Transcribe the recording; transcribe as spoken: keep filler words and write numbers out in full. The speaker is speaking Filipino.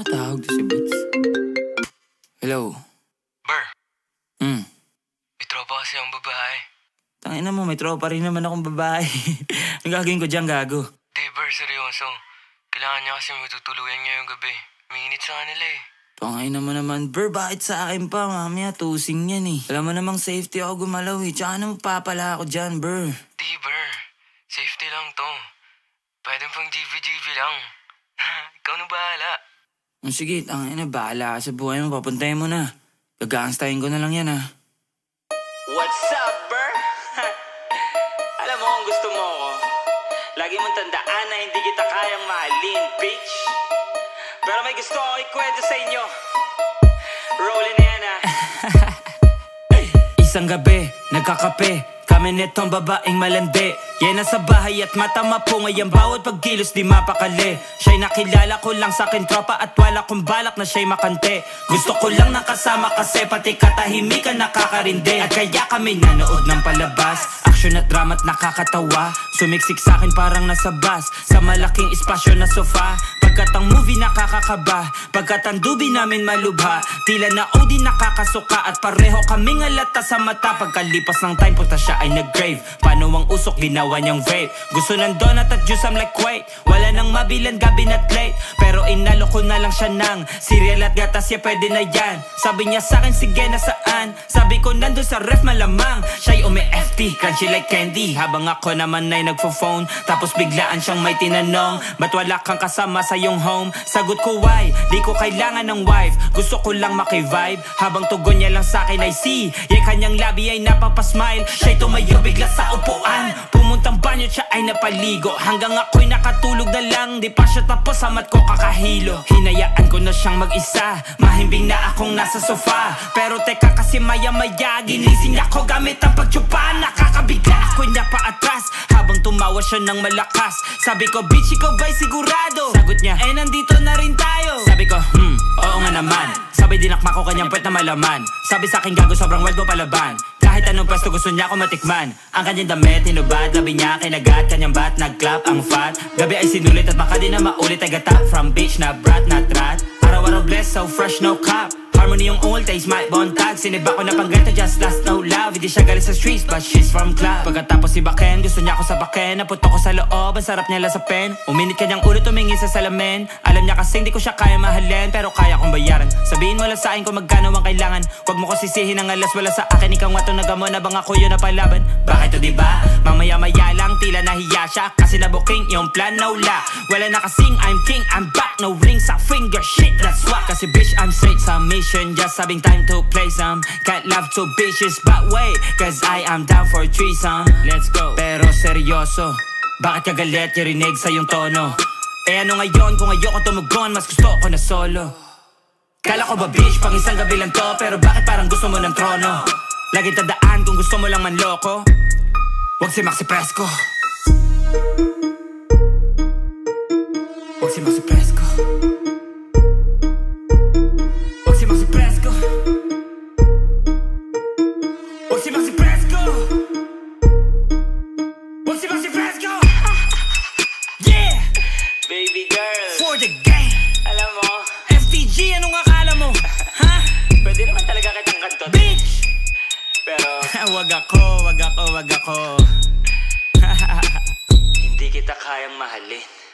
matawag to si Boots? Hello? Ber, Hmm. may tropa kasi ang babae. Tangina mo, may tropa rin naman akong babae. Ang gagawin ko dyan, gago? Di, Ber, seryoso. Kailangan niya kasi matutuluyan ngayong gabi. Minginit sa kanila eh. Tangina mo naman, Ber, bakit sa akin pa? Mamaya, tusing yan eh. Alam mo namang safety ako gumalaw eh. Tsaka ano papala ako dyan, Ber? Di, Ber. Safety lang to. Pwede pang G V G V lang. Ikaw na bahala. Oh, sige, tangina, bahala ka sa buhay mo. Papuntahin mo na. Gagangstahin ko na lang yan, ha? What's up, Ber? Alam mo kung gusto mo ko, lagi mong tandaan na hindi kita kayang mahalin, bitch. Pero may gusto ako ikwento sa inyo. Rolling na yan, ha? Isang gabi, nagkakape kami netong babaeng malandi. Yan nasa bahay at mata mapungay ang bawat pagkilos di mapakali. Siya'y nakilala ko lang sa akin tropa at wala kong balak na siya'y makante. Gusto ko lang nakasama kasi pati katahimikan nakakarindi. At kaya kami nanood ng palabas, action at drama at nakakatawa. Sumiksik sa akin parang nasa bus, sa malaking espasyo na sofa. Pagkat ang movie nakakakaba, pagkat ang dubi namin malubha. Tila na O D nakakasuka at pareho kaming alata sa mata. Pagkalipas ng time punta siya ay nag-grave. Paano ang usok ginawa niyang vape? Gusto ng donut at juice, I'm like wait. Wala nang mabilan gabi na't late, pero inalo ko na lang siya ng cereal at gatas, yeah pwede na yan. Sabi niya sa'kin sige na saan, sabi ko nandun sa ref malamang. Siya'y umi-F T, crunchy like candy, habang ako naman ay nagpo-phone. Tapos biglaan siyang may tinanong, ba't wala kang kasama sa iyong home? Sagot ko why, di ko kailangan ng wife, gusto ko lang maki-vibe. Habang tugon niya lang sa'kin ay see, yeah kanyang labi ay napapasmile. Siya'y tumayo bigla sa upuan, pumuntang banyo siya ay napaligo. Hanggang ako'y nakatulog na lang, di pa siya tapos amat ko kakahilo. Hinayaan ko na siyang mag-isa, mahimbing na akong nasa sofa. Pero teka kasi maya-maya, ginising ako gamit ang pagtsupa. Nakakabigla ako'y napaatras, habang tumawa siya ng malakas. Sabi ko bitch ikaw ba'y sigurado? Sagot niya eh nandito na rin tayo. Sabi ko hmm, oo nga naman. Sabi dinakma ko kanyang puwet na malaman. Sabi sa'kin gago sobrang wild mo palaban. Kahit anong pwesto gusto niya ako matikman. Ang kanyang damit hinubad, labi niya kinagat. Kanyang bat nag-clap ang fat. Gabi ay sinulit at baka di na maulit ay gata. From beach na brat na trat. Araw-araw blessed so fresh no cop. Harmony yung old days, my bontag. Siniba ko na panggata, just last no love. Hindi siya galing sa streets, but she's from club. Pagkatapos si Baken, gusto niya ako sa Baken. Naputo ko sa loob, ang sarap niya lasapin. Uminit kanyang ulo, tumingin sa salamin. Alam niya kasing di ko siya kaya mahalin, pero kaya kong bayaran. Sabihin mo lang sa akin kung magkano ang kailangan. Huwag mo ko sisihin ang alas, wala sa akin. Ikaw nga itong nagamon, abang ako yun na palaban. Bakit to diba? Mamaya-maya lang, tila nahiya siya. Kasi nabuking yung plan, no la. Wala na kasing I'm king, I'm back. No ring sa finger, shit, that's why. Kasi bitch, I'm straight sa mission. Just having time to play some. Can't love two bitches but wait, cause I am down for a threesome. Let's go. Pero seryoso, bakit ka galit yarinig sa yung tono? Eh ano ngayon kung ayoko tumugon, mas gusto ko na solo. Kala ko ba bitch pang isang gabi lang to, pero bakit parang gusto mo ng trono? Lagi tandaan kung gusto mo lang manloko, wag si Maxi Fresco. Wag si Maxi Fresco. Wag si Maxi Fresco. Wag si Maxi Fresco. Wag si Maxi Fresco. Yeah! Baby girl, For the game. alam mo, F T G, anong akala mo? Ha? pwede naman talaga kitang kanto. Bitch! Pero Wag ako, wag ako, wag ako. hindi kita kayang mahalin.